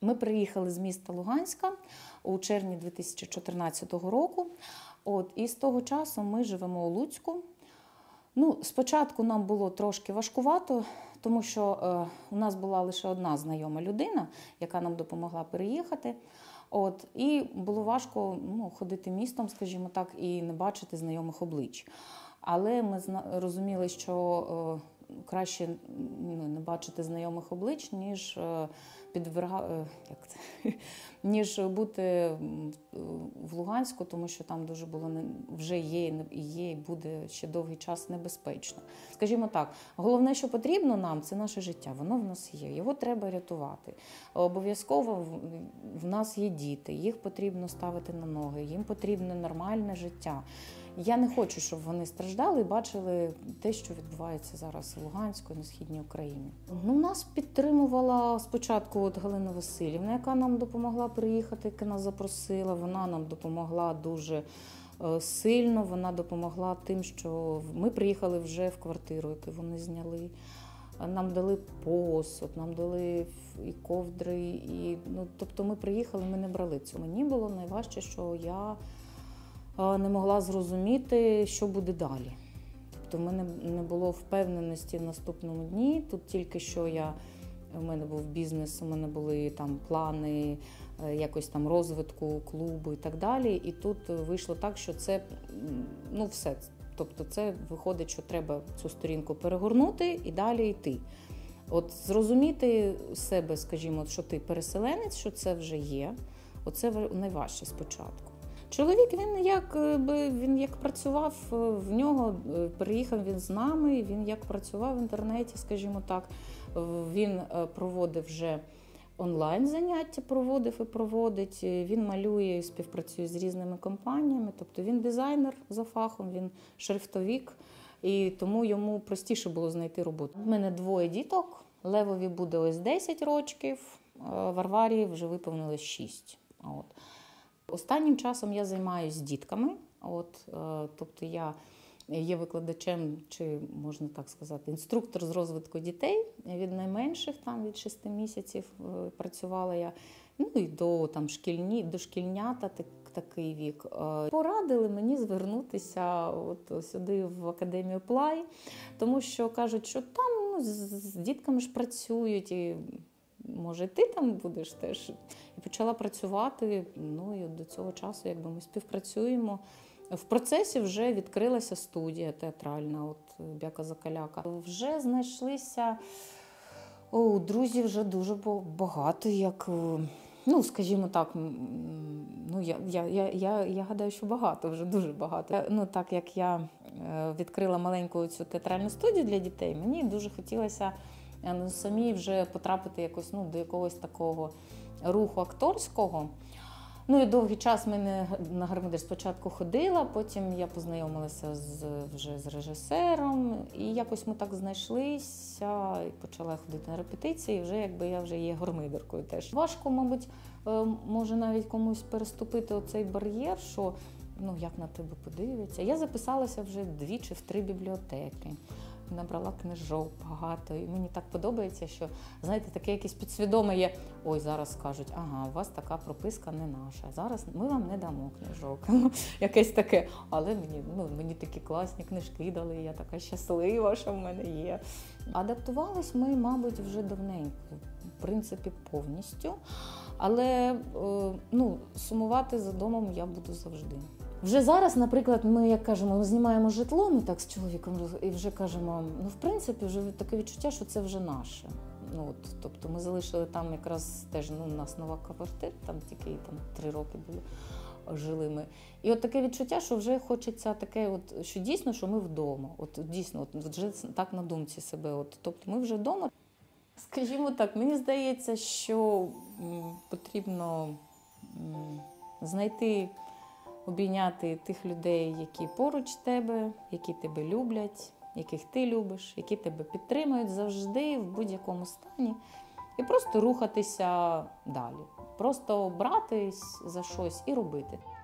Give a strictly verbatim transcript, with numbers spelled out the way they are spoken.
Ми приїхали з міста Луганська у червні дві тисячі чотирнадцятого року. От, і з того часу ми живемо у Луцьку. Ну, спочатку нам було трошки важкувато, тому що е, у нас була лише одна знайома людина, яка нам допомогла переїхати. От, і було важко ну, ходити містом, скажімо так, і не бачити знайомих облич. Але ми розуміли, що е, краще не бачити знайомих облич, ніж е, підверга... як це? ніж бути в Луганську, тому що там дуже було не... вже є і є, і буде ще довгий час небезпечно. Скажімо так, головне, що потрібно нам, це наше життя. Воно в нас є, його треба рятувати. Обов'язково в нас є діти, їх потрібно ставити на ноги, їм потрібне нормальне життя. Я не хочу, щоб вони страждали і бачили те, що відбувається зараз у Луганську і на Східній Україні. Ну, нас підтримувала спочатку от Галина Васильівна, яка нам допомогла приїхати, яка нас запросила. Вона нам допомогла дуже сильно, вона допомогла тим, що ми приїхали вже в квартиру, яку вони зняли. Нам дали посуд, нам дали і ковдри, і, ну, тобто ми приїхали, ми не брали цього. Мені було найважче, що я не могла зрозуміти, що буде далі. Тобто в мене не було впевненості в наступному дні. Тут тільки що я, у мене був бізнес, у мене були там плани, якось там розвитку клубу і так далі. І тут вийшло так, що це, ну все, тобто це виходить, що треба цю сторінку перегорнути і далі йти. От зрозуміти себе, скажімо, що ти переселенець, що це вже є, оце найважче спочатку. Чоловік, він як, він як працював, в нього переїхав він з нами, він як працював в інтернеті, скажімо так, він проводив вже онлайн заняття, проводив і проводить, він малює, співпрацює з різними компаніями, тобто він дизайнер за фахом, він шрифтовик, і тому йому простіше було знайти роботу. У мене двоє діток, Левові буде ось десять років, Варварі вже виповнилось шість. От. Останнім часом я займаюся дітками, от, тобто я є викладачем, чи можна так сказати, інструктор з розвитку дітей від найменших, там від шести місяців працювала я, ну і до там шкільні, дошкільнята, так, такий вік. Порадили мені звернутися от сюди в Академію Плай, тому що кажуть, що там ну, з дітками ж працюють і може, ти там будеш теж. І почала працювати, ну і до цього часу якби ми співпрацюємо. В процесі вже відкрилася студія театральна, от Бяка-Закаляка. Вже знайшлися, о, друзів вже дуже багато, як, ну, скажімо так, ну, я, я, я, я, я гадаю, що багато, вже дуже багато. Ну, так як я відкрила маленьку цю театральну студію для дітей, мені дуже хотілося ну, самі вже потрапити якось, ну, до якогось такого руху акторського. Ну і довгий час мене на гармидер спочатку ходила, потім я познайомилася з, вже з режисером, і якось ми так знайшлися, і почала ходити на репетиції, і вже якби я вже є гармидеркою теж. Важко, мабуть, може навіть комусь переступити оцей бар'єр, що ну, як на тебе подивиться. Я записалася вже двічі в три бібліотеки. Набрала книжок багато, і мені так подобається, що, знаєте, таке якесь підсвідоме є, ой, зараз скажуть, ага, у вас така прописка не наша, зараз ми вам не дамо книжок, якесь таке, але мені, ну, мені такі класні книжки дали, я така щаслива, що в мене є. Адаптувались ми, мабуть, вже давненько, в принципі, повністю, але, ну, сумувати за домом я буду завжди. Вже зараз, наприклад, ми, як кажемо, ми знімаємо житло, ми так з чоловіком, і вже кажемо, ну, в принципі, вже таке відчуття, що це вже наше. Ну, от, тобто ми залишили там якраз теж, ну, у нас нова квартира, там тільки там три роки було, жили ми. І от таке відчуття, що вже хочеться таке, от, що дійсно, що ми вдома. От дійсно, от, вже так на думці себе. От, тобто ми вже вдома. Скажімо так, мені здається, що м, потрібно м, знайти, обійняти тих людей, які поруч тебе, які тебе люблять, яких ти любиш, які тебе підтримують завжди, в будь-якому стані. І просто рухатися далі. Просто братись за щось і робити.